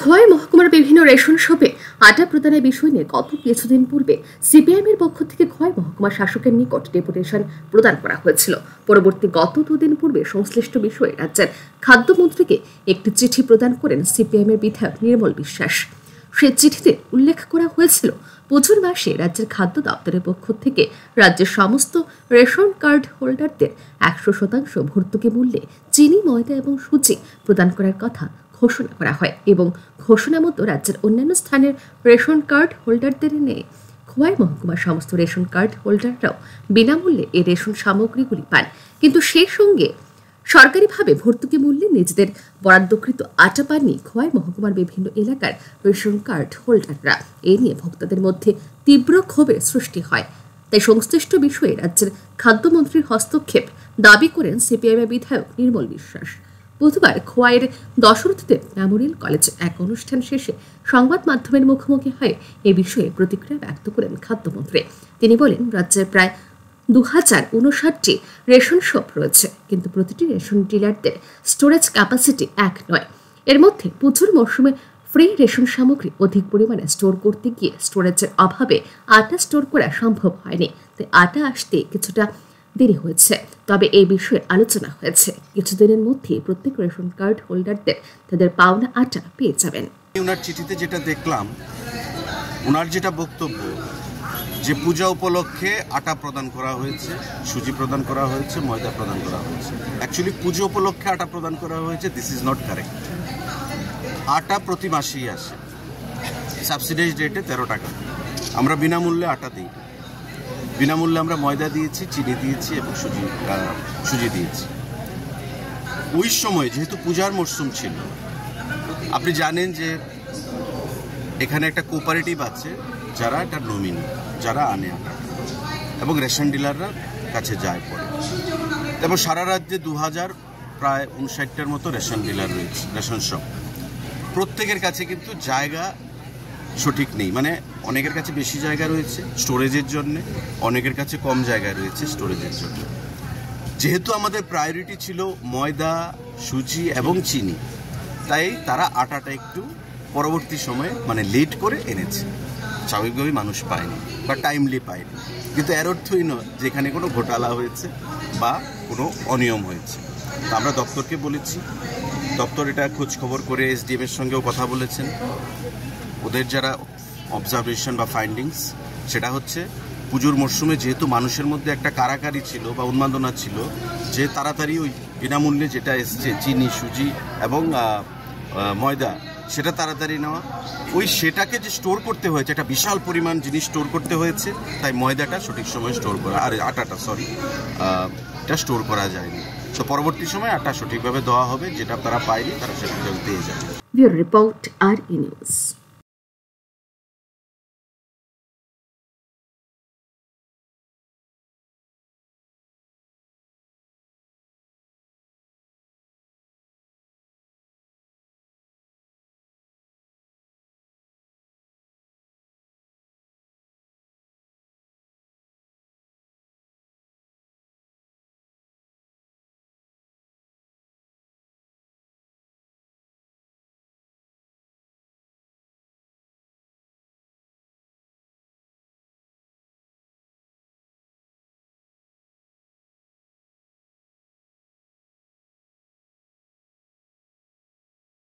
খোয়াই মহকুমার বিভিন্ন রেশন শপে আটা প্রদানের বিষয় নিয়ে গত কিছুদিন পূর্বে সিপিআইএমের পক্ষ থেকে খোয়াই মহকুমা শাসকের নিকট ডেপুটেশন প্রদান করা হয়েছিল। পরবর্তী গত দুদিন পূর্বে সংশ্লিষ্ট বিষয়ে রাজ্যের খাদ্যমন্ত্রীকে একটি চিঠি প্রদান করেন সিপিআইএমের বিধায়ক নির্মল বিশ্বাস। সেই চিঠিতে উল্লেখ করা হয়েছিল, পুজোর মাসে রাজ্যের খাদ্য দপ্তরের পক্ষ থেকে রাজ্যের সমস্ত রেশন কার্ড হোল্ডারদের 100% ভর্তুকি মূল্যে চিনি, ময়দা এবং সুজি প্রদান করার কথা ঘোষণা করা হয় এবং ঘোষণা মতো রাজ্যের অন্যান্য স্থানের রেশন কার্ড হোল্ডারদের নিয়ে খোয়াই মহকুমার সমস্ত রেশন কার্ড হোল্ডাররাও বিনামূল্যে এই রেশন সামগ্রীগুলি পান। কিন্তু সেই সঙ্গে সরকারিভাবে ভর্তুকি মূল্যে নিজেদের বরাদ্দকৃত আটা পাননি খোয়াই মহকুমার বিভিন্ন এলাকার রেশন কার্ড হোল্ডাররা। এ নিয়ে ভোক্তাদের মধ্যে তীব্র ক্ষোভের সৃষ্টি হয়। তাই সংশ্লিষ্ট বিষয়ে রাজ্যের খাদ্যমন্ত্রীর হস্তক্ষেপ দাবি করেন সিপিআইএমের বিধায়ক নির্মল বিশ্বাস। বুধবার খোয়াইয়ের দশরথদেব মেমোরিয়াল কলেজে এক অনুষ্ঠান শেষে সংবাদ মাধ্যমের মুখোমুখি হয়ে এ বিষয়ে প্রতিক্রিয়া ব্যক্ত করেন খাদ্যমন্ত্রী। তিনি বলেন, রাজ্যের প্রায় 2059টি রেশন শপ রয়েছে, কিন্তু প্রতিটি রেশন ডিলারদের স্টোরেজ ক্যাপাসিটি এক নয়। এর মধ্যে পুজোর মরশুমে ফ্রি রেশন সামগ্রী অধিক পরিমাণে স্টোর করতে গিয়ে স্টোরেজের অভাবে আটা স্টোর করা সম্ভব হয়নি। তাই আটা আসতে কিছুটা দেরি হয়েছে। তবে এই বিষয়ে আলোচনা হয়েছে, কিছুদিনের মধ্যে প্রত্যেক রেশন কার্ড হোল্ডারদের তাদের পাওনা আটা পেয়ে যাবেন। ওনার চিঠিতে যেটা দেখলাম, ওনার যেটা বক্তব্য যে পূজা উপলক্ষে আটা প্রদান করা হয়েছে, সুজি প্রদান করা হয়েছে, ময়দা প্রদান করা হয়েছে। অ্যাকচুয়ালি পুজো উপলক্ষে আটা প্রদান করা হয়েছে, দিস ইজ নট কারেক্ট। আটা প্রতি মাসেই আসে, সাবসিডাইজ রেটে 13 টাকা। আমরা বিনামূল্যে আটা দিই, বিনামূল্যে আমরা ময়দা দিয়েছি, চিনি দিয়েছি এবং সুজি দিয়েছি। ওই সময় যেহেতু পূজার মরশুম ছিল, আপনি জানেন যে এখানে একটা কোঅপারেটিভ আছে যারা এটা নমিনি, যারা আনে আটা এবং রেশন ডিলাররা কাছে যায় পড়ে। এবং সারা রাজ্যে 2059টার মতো রেশন ডিলার রয়েছে, রেশন শপ। প্রত্যেকের কাছে কিন্তু জায়গা সঠিক নেই, মানে অনেকের কাছে বেশি জায়গা রয়েছে স্টোরেজের জন্য, অনেকের কাছে কম জায়গা রয়েছে স্টোরেজের জন্য। যেহেতু আমাদের প্রায়োরিটি ছিল ময়দা, সুজি এবং চিনি, তাই তারা আটাটা একটু পরবর্তী সময়ে মানে লেট করে এনেছে। স্বাভাবিকভাবেই মানুষ পায়নি বা টাইমলি পায়নি, কিন্তু এর অর্থই নয় যেখানে কোনো ঘোটালা হয়েছে বা কোনো অনিয়ম হয়েছে। তা আমরা দপ্তরকে বলেছি, দপ্তর এটা খোঁজ খবর করে এসডিএম এর সঙ্গেও কথা বলেছেন। ওদের যারা অবজারভেশন বা ফাইন্ডিংস, সেটা হচ্ছে পুজোর মরশুমে যেহেতু মানুষের মধ্যে একটা কারাকারি ছিল বা উন্মাদনা ছিল যে তাড়াতাড়ি ওই বিনামূল্যে যেটা এসছে চিনি, সুজি এবং ময়দা, সেটা তাড়াতাড়ি নেওয়া, সেটাকে যে স্টোর করতে হয়েছে, একটা বিশাল পরিমাণ জিনিস স্টোর করতে হয়েছে, তাই ময়দাটা সঠিক সময়ে স্টোর করা, আর আটাটা এটা স্টোর করা যায়নি। তো পরবর্তী সময় আটা সঠিকভাবে দেওয়া হবে, যেটা তারা পায়নি তারা সেটা পেয়ে যাবে। রিপোর্ট আর নিউজ।